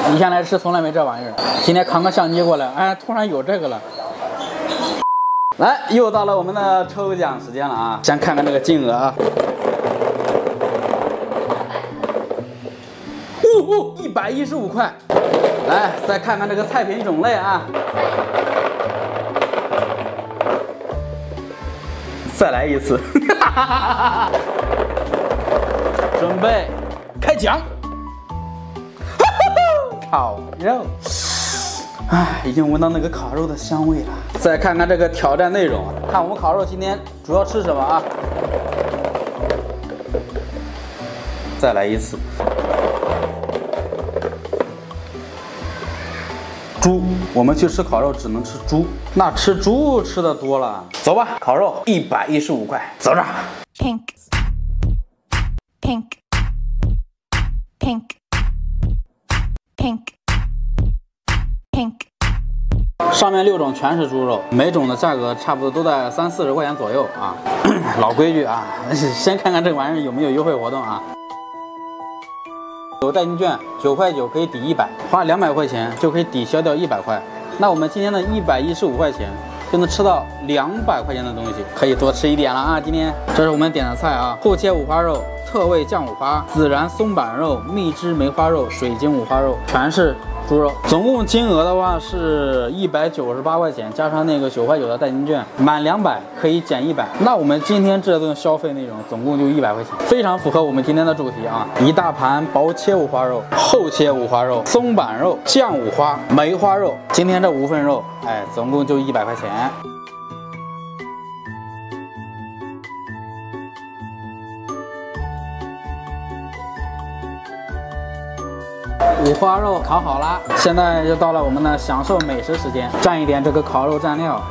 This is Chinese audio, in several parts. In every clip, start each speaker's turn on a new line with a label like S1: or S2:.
S1: 以前来吃从来没这玩意儿，今天扛个相机过来，哎，突然有这个了。来，又到了我们的抽奖时间了啊！先看看这个金额啊。115块。来，再看看这个菜品种类啊。再来一次。准备开奖。烤肉。哎，已经闻到那个烤肉的香味了。再看看这个挑战内容，看我们烤肉今天主要吃什么啊？再来一次。猪，我们去吃烤肉只能吃猪，那吃猪吃的多了。走吧，烤肉115块，走着。Pink, pink, pink, pink, pink。上面6种全是猪肉，每种的价格差不多都在30-40块钱左右啊。老规矩啊，先看看这玩意儿有没有优惠活动啊。有代金券，9块9可以抵100，花200块钱就可以抵消掉100块。那我们今天的115块钱就能吃到200块钱的东西，可以多吃一点了啊！今天这是我们点的菜啊：厚切五花肉、特味酱五花、孜然松板肉、蜜汁梅花肉、水晶五花肉，全是猪肉。总共金额的话是198块钱，加上那个9块9的代金券，满200可以减100。那我们今天这顿消费内容总共就100块钱，非常符合我们今天的主题啊！一大盘薄切五花肉、厚切五花肉、松板肉、酱五花、梅花肉。今天这5份肉，哎，总共就100块钱。五花肉烤好了，现在就到了我们的享受美食时间，蘸一点这个烤肉蘸料。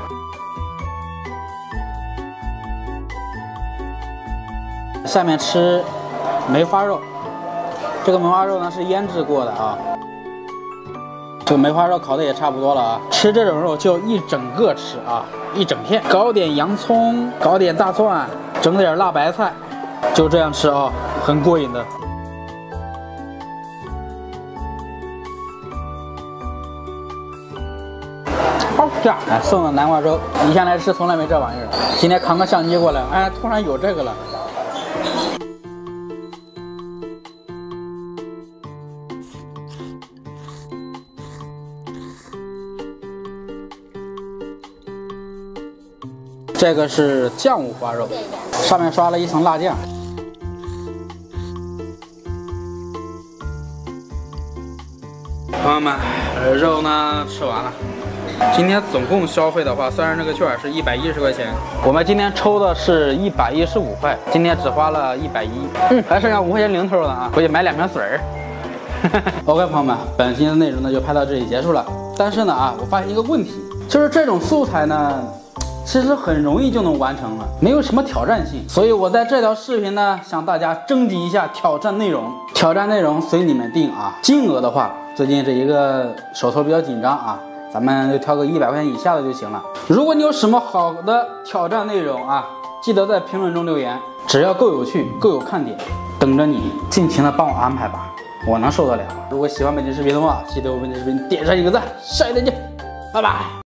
S1: 下面吃梅花肉，这个梅花肉呢是腌制过的啊。这个梅花肉烤的也差不多了啊，吃这种肉就一整个吃啊，一整片，搞点洋葱，搞点大蒜，整点辣白菜，就这样吃啊，很过瘾的。好家伙，哎，送的南瓜粥，以前来吃从来没这玩意儿，今天扛个相机过来，哎，突然有这个了。这个是酱五花肉，上面刷了一层辣酱。朋友们，肉呢吃完了。今天总共消费的话，虽然这个券是110块钱，我们今天抽的是115块，今天只花了110，还剩下5块钱零头了啊！回去买2瓶水儿。OK， 朋友们，本期的内容呢就拍到这里结束了。但是呢我发现一个问题，就是这种素材呢，其实很容易就能完成了，没有什么挑战性。所以我在这条视频呢，向大家征集一下挑战内容，挑战内容随你们定啊。金额的话，最近这一个手头比较紧张啊。咱们就挑个100块钱以下的就行了。如果你有什么好的挑战内容啊，记得在评论中留言，只要够有趣、够有看点，等着你，尽情的帮我安排吧，我能受得了。如果喜欢本期视频的话，记得为本期视频点上一个赞，下期再见，拜拜。